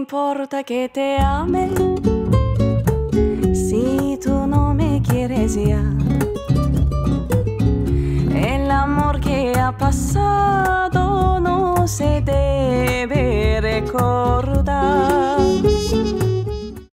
importa que te ame si tú no me quieres ya. El amor que ha pasado no se debe recordar.